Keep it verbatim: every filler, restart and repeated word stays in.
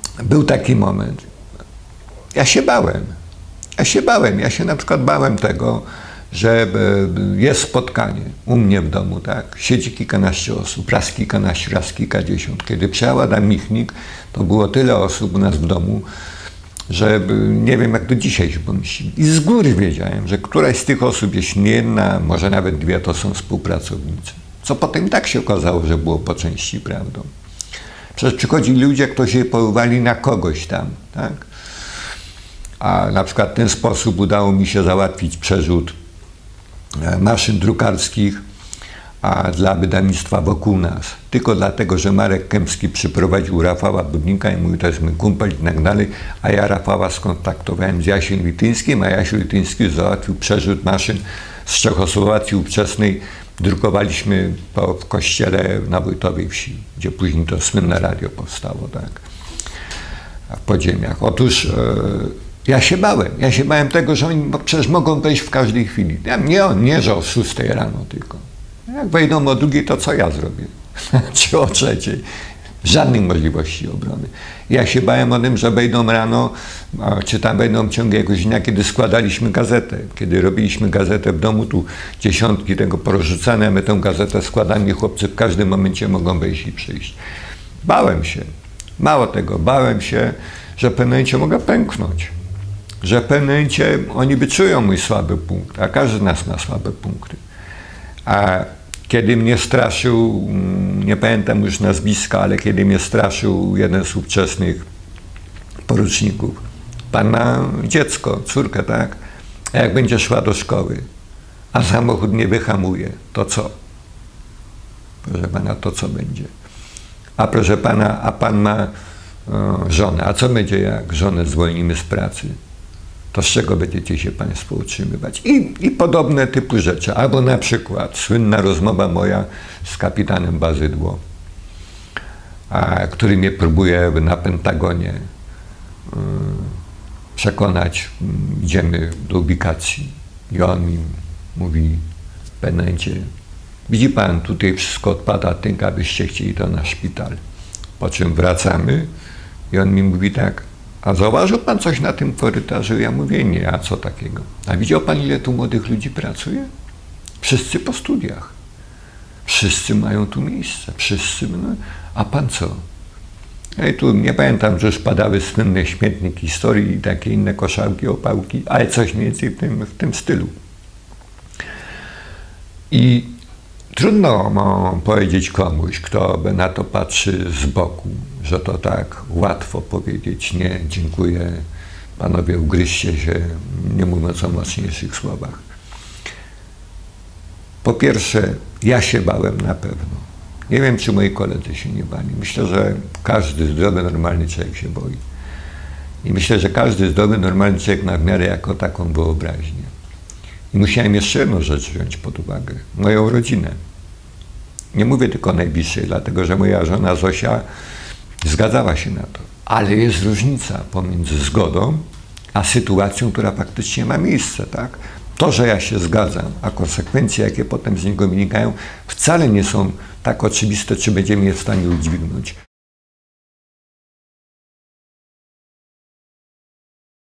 był taki moment. Ja się bałem. Ja się bałem. Ja się na przykład bałem tego, że jest spotkanie u mnie w domu, tak? Siedzi kilkanaście osób, raz kilkanaście, raz kilkadziesiąt. Kiedy przyjechał Adam Michnik, to było tyle osób u nas w domu, że nie wiem, jak do dzisiaj się pomyśleli. I z góry wiedziałem, że któraś z tych osób, jeśli nie jedna, może nawet dwie, to są współpracownicy. Co potem i tak się okazało, że było po części prawdą. Przecież przychodzili ludzie, którzy się powoływali na kogoś tam, tak? A na przykład w ten sposób udało mi się załatwić przerzut maszyn drukarskich a dla wydawnictwa wokół nas. Tylko dlatego, że Marek Kępski przyprowadził Rafała Budnika i mówił, to jest mój kumpel i tak dalej, a ja Rafała skontaktowałem z Jasiem Lityńskim, a Jasiu Lityński załatwił przerzut maszyn z Czechosłowacji ówczesnej. Drukowaliśmy po, w kościele na Wojtowej Wsi, gdzie później to słynne radio powstało, tak, w podziemiach. Otóż e, ja się bałem. Ja się bałem tego, że oni przecież mogą wejść w każdej chwili. Ja, nie, nie, że o szóstej rano tylko. Jak wejdą o drugiej, to co ja zrobię? Czy o trzeciej? Żadnej możliwości obrony. Ja się bałem o tym, że wejdą rano, czy tam wejdą w ciągu jakiegoś dnia, kiedy składaliśmy gazetę. Kiedy robiliśmy gazetę w domu, tu dziesiątki tego porozrzucane, a my tę gazetę składamy i chłopcy w każdym momencie mogą wejść i przyjść. Bałem się. Mało tego, bałem się, że w pewnym momencie mogę pęknąć. Że w pewnym momencie oni wyczują mój słaby punkt, a każdy z nas ma słabe punkty. A kiedy mnie straszył, nie pamiętam już nazwiska, ale kiedy mnie straszył jeden z ówczesnych poruczników, pan ma dziecko, córkę, tak? A jak będzie szła do szkoły, a samochód nie wyhamuje, to co? Proszę pana, to co będzie? A proszę pana, a pan ma o, żonę, a co będzie, jak żonę zwolnimy z pracy? To z czego będziecie się państwo utrzymywać? I, i podobne typu rzeczy. Albo na przykład słynna rozmowa moja z kapitanem Bazydło, a, który mnie próbuje na Pentagonie y, przekonać, y, idziemy do ubikacji. I on mi mówi w pewnym momencie, widzi pan, tutaj wszystko odpada, tylko abyście chcieli to na szpital. Po czym wracamy i on mi mówi tak, a zauważył pan coś na tym korytarzu? Ja mówię, nie, a co takiego? A widział pan, ile tu młodych ludzi pracuje? Wszyscy po studiach. Wszyscy mają tu miejsce. Wszyscy, no, a pan co? No i tu nie pamiętam, że już padały słynne śmietniki historii i takie inne koszałki, opałki, ale coś mniej więcej w tym, w tym stylu. I trudno no, powiedzieć komuś, kto na to patrzy z boku, że to tak łatwo powiedzieć, nie, dziękuję, panowie, ugryźcie się, nie mówiąc o mocniejszych słowach. Po pierwsze, ja się bałem na pewno. Nie wiem, czy moi koledzy się nie bali. Myślę, że każdy zdrowy, normalny człowiek się boi. I myślę, że każdy zdrowy, normalny człowiek ma w miarę jako taką wyobraźnię. I musiałem jeszcze jedną rzecz wziąć pod uwagę. Moją rodzinę. Nie mówię tylko najbliższej, dlatego że moja żona Zosia zgadzała się na to. Ale jest różnica pomiędzy zgodą a sytuacją, która faktycznie ma miejsce, tak? To, że ja się zgadzam, a konsekwencje, jakie potem z niego wynikają, wcale nie są tak oczywiste, czy będziemy je w stanie udźwignąć.